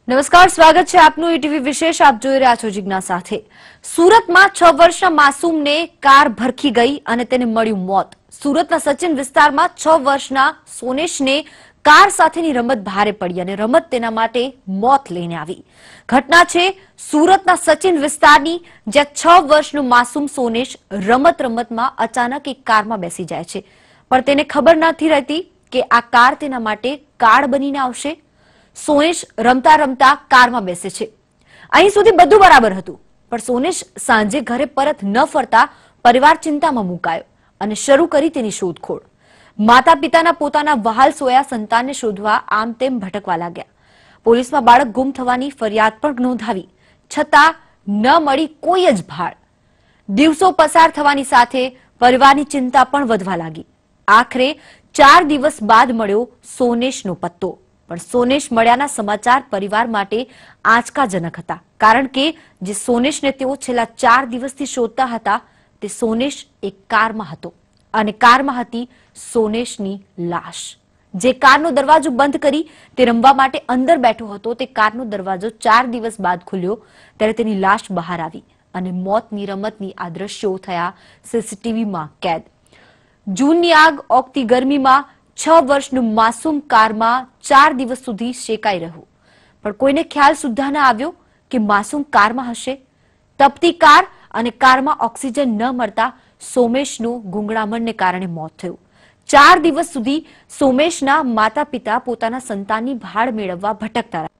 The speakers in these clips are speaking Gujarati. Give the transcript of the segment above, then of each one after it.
નમસ્કાર, સ્વાગત છે આપનું ઈટીવી વિશેષ. આપ જોઈ રહ્યા છો જીજ્ઞા સાથે. સુરતમાં 6 વર્ષના માસૂમને કાર ભરખી ગઈ અને તેને મળ્યું મોત. સુરતના સચિન વિસ્તારમાં 6 વર્ષના સોનેશને કાર સાથેની રમત ભારે પડી અને રમત તેના માટે મોત લઈને આવી. ઘટના છે સુરતના સચિન વિસ્તારની, જ્યાં 6 વર્ષનું માસૂમ સોનેશ રમતમાં અચાનક એક કારમાં બેસી જાય છે, પણ તેને ખબર નથી રહેતી કે આ કાર તેના માટે કાર્ડ બનીને આવશે. સોનેશ રમતા રમતા કારમાં બેસે છે. અહીં સુધી બધું બરાબર હતું, પણ સોનેશ સાંજે ઘરે પરત ન ફરતા પરિવાર ચિંતામાં મુકાયો અને શરૂ કરી તેની શોધખોળ. માતા પિતાના પોતાના વહાલ સોયા સંતાનને શોધવા આમ તેમ ભટકવા લાગ્યા. પોલીસમાં બાળક ગુમ થવાની ફરિયાદ પણ નોંધાવી, છતાં ન મળી કોઈ જ ભાળ. દિવસો પસાર થવાની સાથે પરિવારની ચિંતા પણ વધવા લાગી. આખરે 4 દિવસ બાદ મળ્યો સોનેશનો પત્તો. પણ સોનેશ મળ્યાના સમાચાર પરિવાર માટે આંચકાજનક હતા, કારણ કે જે સોનેશને તેઓ છેલ્લા 4 દિવસથી શોધતા હતા તે સોનેશ એક કારમાં હતો અને કારમાં હતી સોનેશની લાશ. જે કારનો દરવાજો બંધ કરી તે રમવા માટે અંદર બેઠો હતો, તે કારનો દરવાજો 4 દિવસ બાદ ખુલ્યો ત્યારે તેની લાશ બહાર આવી અને મોતની રમતની આ દ્રશ્યો થયા સીસીટીવીમાં કેદ. જૂનની આગ ઓગતી ગરમીમાં 6 વર્ષનું માસૂમ કારમાં 4 દિવસ સુધી શેકાઈ રહ્યું, પણ કોઈને ખ્યાલ સુદ્ધા ન આવ્યો કે માસૂમ કારમાં હશે. તપતી કાર અને કારમાં ઓક્સિજન ન મળતા સોમેશનું ગુંગળામણને કારણે મોત થયું. 4 દિવસ સુધી સોમેશના માતા પિતા પોતાના સંતાનની ભાળ મેળવવા ભટકતા રહ્યા.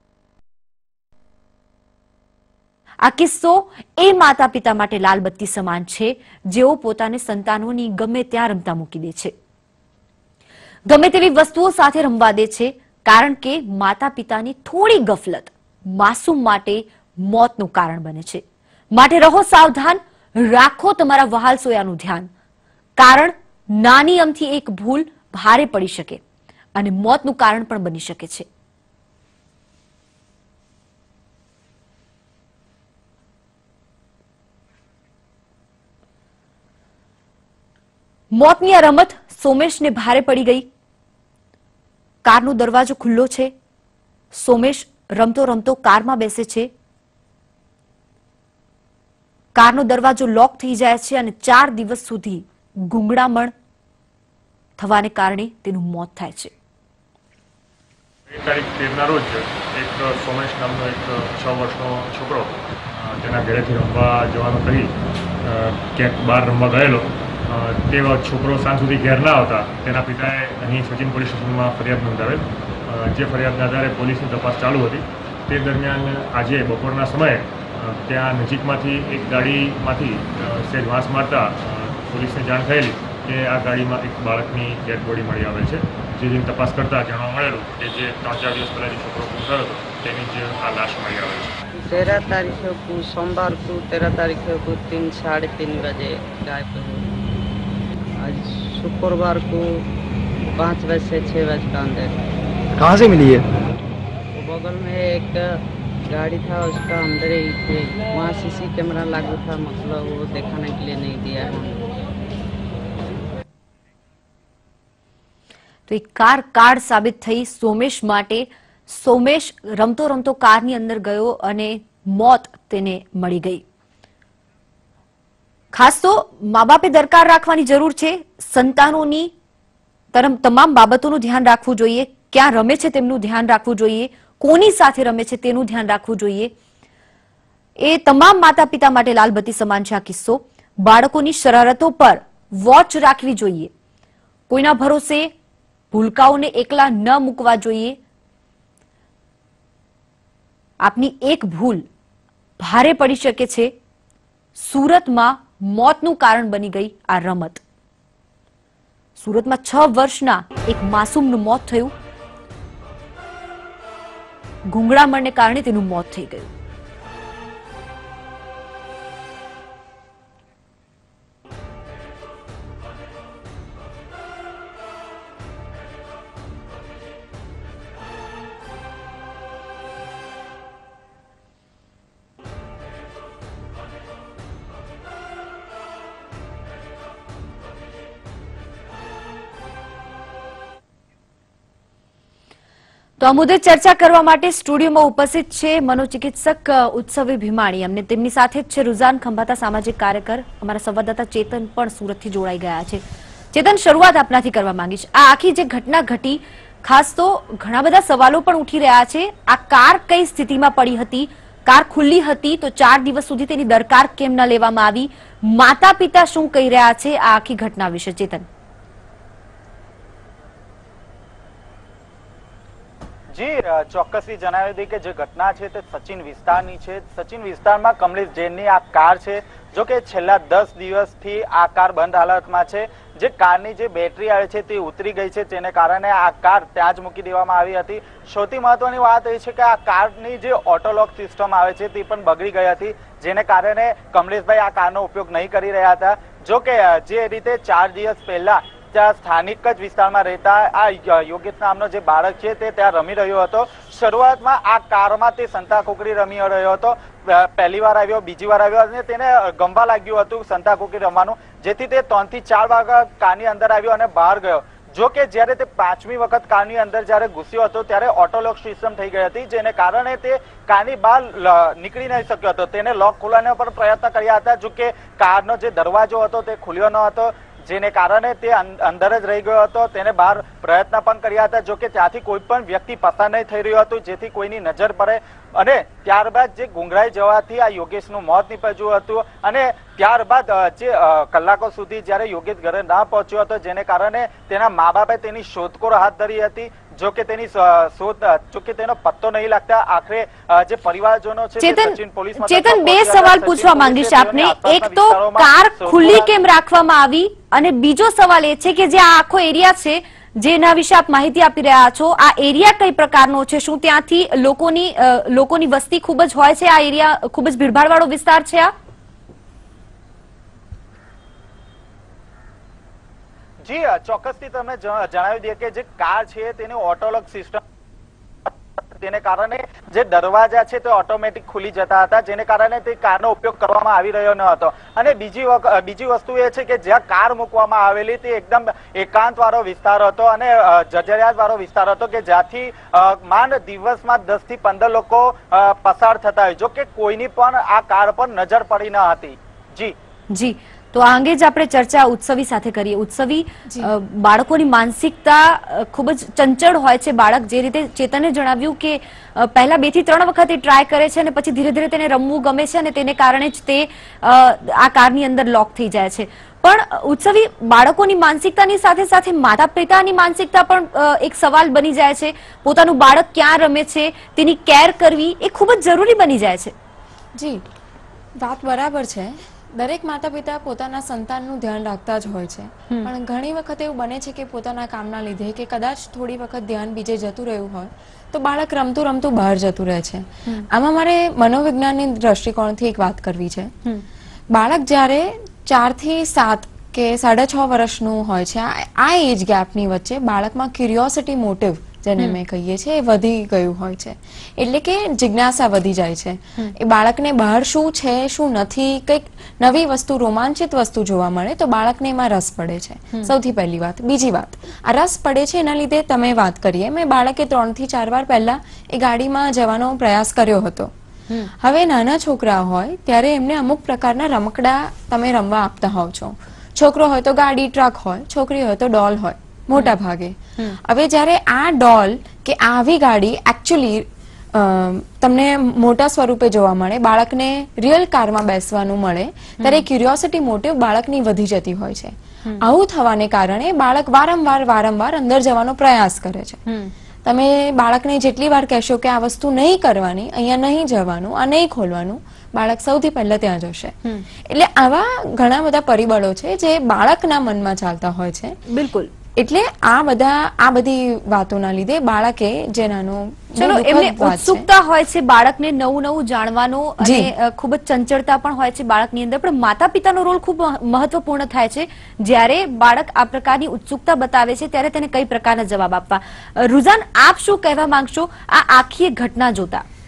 આ કિસ્સો એ માતા પિતા માટે લાલબત્તી સમાન છે, જેઓ પોતાને સંતાનોની ગમે ત્યાં રમતા મૂકી દે છે, ગમે તેવી વસ્તુઓ સાથે રમવા દે છે, કારણ કે માતા પિતાની થોડી ગફલત માસૂમ માટે મોતનું કારણ બને છે. માટે રહો સાવધાન, રાખો તમારા વહાલ સોયાનું ધ્યાન, કારણ નાની અમથી એક ભૂલ ભારે પડી શકે અને મોતનું કારણ પણ બની શકે છે. મોતની આ રમત સોમેશને ભારે પડી ગઈ. કારનો દરવાજો ખુલ્લો છે. સોમેશ રમતો રમતો કારમાં બેસે છે. કારનો દરવાજો લોક થઈ જાય છે અને 4 દિવસ સુધી ગુંગળામણ થવાને કારણે તેનું મોત થાય છે. તારીખ 13ના રોજ એક સોમેશ નામનો એક 6 વર્ષનો છોકરો તેના ઘરેથી રમવા જવાનું કહી ક્યાંક બહાર રમવા ગયેલો. તે છોકરો સાંજ સુધી ઘેર ના આવતા તેના પિતાએ અહીં સચિન પોલીસ સ્ટેશનમાં ફરિયાદ નોંધાવેલ. જે ફરિયાદના આધારે પોલીસની તપાસ ચાલુ હતી. તે દરમિયાન આજે બપોરના સમયે ત્યાં નજીકમાંથી એક ગાડીમાંથી સહેજ વાંસ મારતા પોલીસને જાણ થયેલી કે આ ગાડીમાં એક બાળકની ડેડ બોડી મળી આવેલ છે. જેની તપાસ કરતા જાણવા મળેલું કે જે 3-4 દિવસ પહેલાં જે છોકરો ગુમ થયો હતો તેની જ આ લાશ મળી આવેલ છે. 13 तारीख को सोमवार को 13 तारीख को 3-3:30 बजे गायब हुए. आज शुक्रवार को 5 बजे से 6 बजे का अंदर. कहाँ से मिली है? वो बगल में एक गाड़ी था, उसका अंदर ही थे. वहाँ सीसी कैमरा लागू था, मतलब वो दिखाने के लिए नहीं दिया है. તો એક કાર કાર્ડ સાબિત થઈ સોમેશ માટે. સોમેશ રમતો રમતો કારની અંદર ગયો અને મોત તેને મળી ગઈ. ખાસ તો મા બાપે દરકાર રાખવાની જરૂર છે. સંતાનોની તમામ બાબતોનું ધ્યાન રાખવું જોઈએ. ક્યાં રમે છે તેમનું ધ્યાન રાખવું જોઈએ, કોની સાથે રમે છે તેનું ધ્યાન રાખવું જોઈએ. એ તમામ માતા પિતા માટે લાલબત્તી સમાન છે આ કિસ્સો. બાળકોની શરારતો પર વોચ રાખવી જોઈએ. કોઈના ભરોસે ભૂલકાઓને એકલા ન મૂકવા જોઈએ. આપની એક ભૂલ ભારે પડી શકે છે. સુરતમાં મોતનું કારણ બની ગઈ આ રમત. સુરતમાં 6 વર્ષના એક માસૂમનું મોત થયું. ગુંગળામણને કારણે તેનું મોત થઈ ગયું. તો તો આ મુદ્દે ચર્ચા કરવા માટે સ્ટુડિયોમાં ઉપસ્થિત છે મનોચિકિત્સક ઉત્સવી ભીમાણી. અમને તેમની સાથે જ છે રુઝાન ખંભાતા, સામાજિક કાર્યકર. અમારા સંવાદદાતા ચેતન પણ સુરતથી જોડાઈ ગયા છે. ચેતન, શરૂઆત આપનાથી કરવા માંગીશ. આ આખી જે ઘટના ઘટી, ખાસ તો ઘણા બધા સવાલો પણ ઉઠી રહ્યા છે. આ કાર કઈ સ્થિતિમાં પડી હતી? કાર ખુલ્લી હતી તો 4 દિવસ સુધી તેની દરકાર કેમ ન લેવામાં આવી? માતા પિતા શું કહી રહ્યા છે આ આખી ઘટના વિશે? ચેતન. જી, ચોક્કસથી જણાવી દઈએ કે જે ઘટના છે તે સચિન વિસ્તારની છે. સચિન વિસ્તારમાં કમલેશ જૈનની આ કાર છે. જો કે છેલ્લા 10 દિવસથી આ કાર બંધ હાલતમાં છે. જે કારની જે બેટરી આવે છે તે ઉતરી ગઈ છે, તેને કારણે આ કાર ત્યાં જ મૂકી દેવામાં આવી હતી. સૌથી મહત્વની વાત એ છે કે આ કારની જે ઓટોલોક સિસ્ટમ આવે છે તે પણ બગડી ગઈ હતી, જેને કારણે કમલેશભાઈ આ કારનો ઉપયોગ નહીં કરી રહ્યા હતા. જો કે જે રીતે 4 દિવસ પહેલા ત્યાં સ્થાનિક જ વિસ્તારમાં રહેતા આ યોગેશ નામનો જે બાળક છે તે ત્યાં રમી રહ્યો હતો. શરૂઆતમાં આ કારમાં તે સંતા કુકડી રમી રહ્યો હતો. પહેલી વાર આવ્યો, બીજી વાર આવ્યો અને તેને ગમવા લાગ્યું હતું સંતા કુકડી રમવાનું, જેથી તે 3 થી 4 વાગ્યા કારની અંદર આવ્યો અને બહાર ગયો. જો કે જ્યારે તે 5મી વખત કારની અંદર જ્યારે ઘૂસ્યો હતો ત્યારે ઓટોલોક સિસ્ટમ થઈ ગઈ હતી, જેને કારણે તે કારની બહાર નીકળી નહીં શક્યો હતો. તેને લોક ખોલવાનો પણ પ્રયત્ન કર્યા હતા. જો કે કારનો જે દરવાજો હતો તે ખુલ્યો ન હતો, જેને કારણે તે અંદર જ રહી ગયો હતો. તેને બહાર પ્રયત્ન પણ કર્યા હતા. જો કે ત્યાંથી કોઈ પણ વ્યક્તિ પસાર નહીં થઈ રહ્યું હતું, જેથી કોઈની નજર પડે. અને ત્યારબાદ જે ગુંગળાઈ જવાથી આ યોગેશનું મોત નીપજ્યું હતું. અને ત્યારબાદ જે કલાકો સુધી જ્યારે યોગેશ ઘરે ના પહોંચ્યો હતો, જેને કારણે તેના મા બાપે તેની શોધખોળ હાથ ધરી હતી. જો કે તેની શોધ, જો કે તેનો પત્તો નહીં લાગતા આખરે જે પરિવારજનો છે ચેતન, 2 સવાલ પૂછવા માંગીશ આપને. એક તો કાર ખુલ્લી કેમ રાખવામાં આવી, અને બીજો સવાલ એ છે કે જે આ આખો એરિયા છે જેના વિશે આપ માહિતી આપી રહ્યા છો, આ એરિયા કઈ પ્રકારનો છે? શું ત્યાંથી લોકોની વસ્તી ખૂબ જ હોય છે? આ એરિયા ખૂબ જ ભીડભાડ વાળો વિસ્તાર છે? આ જી, ચોક્કસથી તમે જણાવી દઈએ કે જે કાર છે તેની ઓટોલોક સિસ્ટમ, તેને કારણે જે દરવાજા છે તે ઓટોમેટિક ખુલી જતા હતા, જેને કારણે તે કારનો ઉપયોગ કરવામાં આવી રહ્યો ન હતો. અને બીજી વસ્તુ એ છે કે જ્યાં કાર મૂકવામાં આવેલી તે એકદમ એકાંત વાળો વિસ્તાર હતો અને જજરિયાત વાળો વિસ્તાર હતો, કે જ્યાંથી માંડ દિવસમાં 10 થી 15 લોકો પસાર થતા હોય. જો કે કોઈની પણ આ કાર પર નજર પડી ન હતી. જી, તો આ અંગે જ આપણે ચર્ચા ઉત્સવી સાથે કરીએ. ઉત્સવી, બાળકોની માનસિકતા ખૂબ જ ચંચળ હોય છે. બાળક, જે રીતે ચેતને જણાવ્યું કે પહેલા 2 થી 3 વખત એ ટ્રાય કરે છે અને પછી ધીરે ધીરે તેને રમવું ગમે છે અને તેને કારણે જ તે આ કારની અંદર લોક થઈ જાય છે. પણ ઉત્સવી, બાળકોની માનસિકતાની સાથે સાથે માતા પિતાની માનસિકતા પણ એક સવાલ બની જાય છે. પોતાનું બાળક ક્યાં રમે છે તેની કેર કરવી એ ખૂબ જ જરૂરી બની જાય છે. જી, વાત બરાબર છે. દરેક માતા પિતા પોતાના સંતાનનું ધ્યાન રાખતા જ હોય છે, પણ ઘણી વખત એવું બને છે કે પોતાના કામના લીધે કે કદાચ થોડી વખત ધ્યાન બીજે જતું રહ્યું હોય તો બાળક રમતું રમતું બહાર જતું રહે છે. આમાં મારે મનોવિજ્ઞાનની દ્રષ્ટિકોણથી એક વાત કરવી છે. બાળક જ્યારે 4 થી 7 કે 6.5 વર્ષનું હોય છે, આ એજ ગેપની વચ્ચે બાળકમાં ક્યુરિયોસિટી મોટિવ, જેને મેં કહીએ છીએ, એ વધી ગયું હોય છે. એટલે કે જિજ્ઞાસા વધી જાય છે. એ બાળકને બહાર શું છે, શું નથી, કંઈક નવી વસ્તુ, રોમાંચિત વસ્તુ જોવા મળે તો બાળકને એમાં રસ પડે છે. સૌથી પહેલી વાત. બીજી વાત, આ રસ પડે છે એના લીધે તમે વાત કરીએ, મેં બાળકે 3 થી 4 વાર પહેલા એ ગાડીમાં જવાનો પ્રયાસ કર્યો હતો. હવે નાના છોકરા હોય ત્યારે એમને અમુક પ્રકારના રમકડા તમે રમવા આપતા હોવ છો. છોકરો હોય તો ગાડી, ટ્રક હોય, છોકરી હોય તો ડોલ હોય મોટા ભાગે. હવે જ્યારે આ ડોલ કે આવી ગાડી એકચ્યુઅલી તમને મોટા સ્વરૂપે જોવા મળે, બાળકને રિયલ કારમાં બેસવાનું મળે, ત્યારે ક્યુરિયોસિટી મોટિવ બાળકની વધી જતી હોય છે. આવું થવાને કારણે બાળક વારંવાર અંદર જવાનો પ્રયાસ કરે છે. તમે બાળકને જેટલી વાર કહેશો કે આ વસ્તુ નહીં કરવાની, અહીંયા નહીં જવાનું, આ નહીં ખોલવાનું, બાળક સૌથી પહેલા ત્યાં જશે. એટલે આવા ઘણા બધા પરિબળો છે જે બાળકના મનમાં ચાલતા હોય છે. બિલકુલ. એટલે આ બધી વાતોના લીધે બાળકે જે નાનો, ચલો, એમને ઉત્સુકતા હોય છે બાળકને નવું જાણવાનો, અને ખૂબ જ ચંચળતા પણ હોય છે બાળકની અંદર. પણ માતા પિતાનો રોલ ખૂબ મહત્વપૂર્ણ થાય છે. જ્યારે બાળક આ પ્રકારની ઉત્સુકતા બતાવે છે ત્યારે તેને કઈ પ્રકારના જવાબ આપવા? રુઝાન, આપ શું કહેવા માંગશો આ આખી ઘટના જોતા?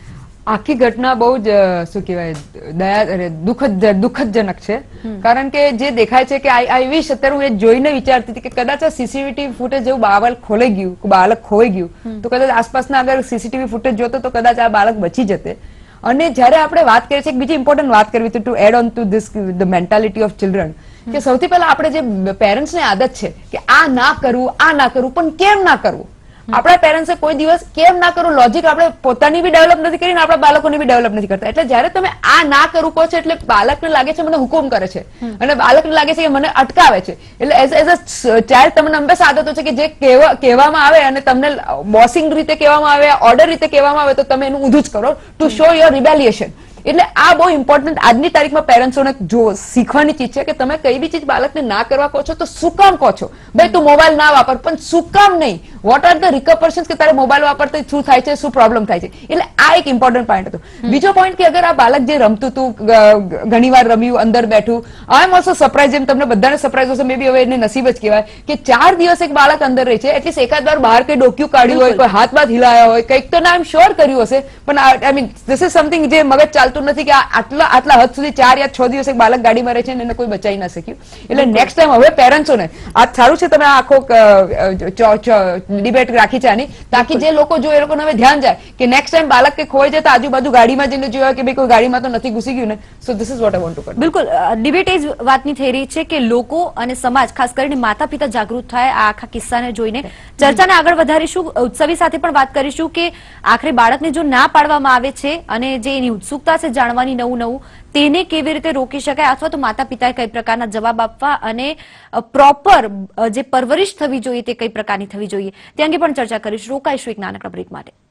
આખી ઘટના બહુ જ શું કહેવાય દુઃખદજનક છે. કારણ કે જે દેખાય છે કે આઈ વિશ અત્યારે હું એ જોઈને વિચારતી હતી કે કદાચ આ સીસીટીવી ફૂટેજ જેવું બાળક ખોલાઈ ગયું, બાળક ખોઈ ગયું તો કદાચ આસપાસના અગર સીસીટીવી ફૂટેજ જોતો તો કદાચ આ બાળક બચી જતે. અને જયારે આપણે વાત કરીએ છીએ એક બીજી ઇમ્પોર્ટન્ટ વાત કરવી હતી to add on to this the mentality of children, કે સૌથી પહેલા આપણે જે પેરેન્ટ્સને આદત છે કે આ ના કરવું પણ કેમ ના કરવું. આપણા પેરેન્ટ્સે કોઈ દિવસ કેમ ના કરવું લોજિક આપણે પોતાની બી ડેવલપ નથી કરીને આપણા બાળકોની બી ડેવલપ નથી કરતા. એટલે જયારે તમે આ ના કરવું કહો છો એટલે બાળકને લાગે છે મને હુકુમ કરે છે અને બાળકને લાગે છે કે મને અટકાવે છે. એટલે એઝ અ ચાઇલ્ડ તમને હંમેશા આદતો છે કે જે કહેવામાં આવે અને તમને બોસિંગ રીતે કહેવામાં આવે, ઓર્ડર રીતે કહેવામાં આવે તો તમે એનું ઊંધું જ કરો ટુ શો યોર રિબેલિએશન. એટલે આ બહુ ઇમ્પોર્ટન્ટ આજની તારીખમાં પેરેન્ટ્સોને જો શીખવાની ચીજ છે કે તમે કઈ બી ચીજ બાળકને ના કરવા કહો છો તો શું કામ કહો છો. ભાઈ તું મોબાઈલ ના વાપર, પણ શું કામ નહીં, વોટ આર ધ રિકપર્શન્સ કે તારે મોબાઈલ વાપરતા શું થાય છે, શું પ્રોબ્લેમ થાય છે. એટલે આ એક ઇમ્પોર્ટન્ટ પોઈન્ટ હતો. બીજો પોઈન્ટ કે અગર આ બાળક જે રમતું હતું, ઘણી વાર રમ્યું, અંદર બેઠું, આઈ એમ ઓલ્સો સરપ્રાઈઝ, જેમ તમને બધાને સરપ્રાઈઝ હશે, મે બી હવે એને નસીબ જ કહેવાય કે 4 દિવસ એક બાળક અંદર રહી છે. એટલીસ્ટ એકાદ વાર બહાર કઈ ડોક્યું કાઢ્યું હોય, કોઈ હાથ બાથ હિલાયા હોય, કંઈક તો આઈ એમ શ્યોર કર્યું હશે. પણ I mean this is something જે મગજ ચાલતું નથી કે આટલા હદ સુધી 4 યા 6 દિવસ એક બાળક ગાડીમાં રહે છે અને એને કોઈ બચાવી ના શક્યું. એટલે નેક્સ્ટ ટાઈમ હવે પેરેન્ટ્સોને આ સારું છે તમે આખો ડિબેટ રાખી છે આની, તાકી જે લોકો જો એ લોકોને હવે ધ્યાન જાય કે નેક્સ્ટ ટાઈમ બાળક કે ખોઈ જાય તો આજુબાજુ ગાડીમાં જઈને જોયા કે ભાઈ કોઈ ગાડીમાં તો નથી ઘૂસી ગયું ને. So this is what I want to કર. બિલકુલ ડિબેટ એ જ વાતની થઈ રહી છે કે લોકો અને સમાજ, ખાસ કરીને માતા પિતા જાગૃત થાય આ આખા કિસ્સાને જોઈને. ચર્ચાને આગળ વધારીશું, ઉત્સવી સાથે પણ વાત કરીશું કે આખરે બાળકને જો ના પાડવામાં આવે છે અને જે એની ઉત્સુકતા છે જાણવાની નવું તેને કેવી રીતે રોકી શકાય, અથવા તો માતા પિતાએ કઈ પ્રકારના જવાબ આપવા અને પ્રોપર જે પરવરિશ થવી જોઈએ તે કઈ પ્રકારની થવી જોઈએ તે અંગે પણ ચર્ચા કરીશું. રોકાઈશું એક નાનકડા બ્રેક માટે.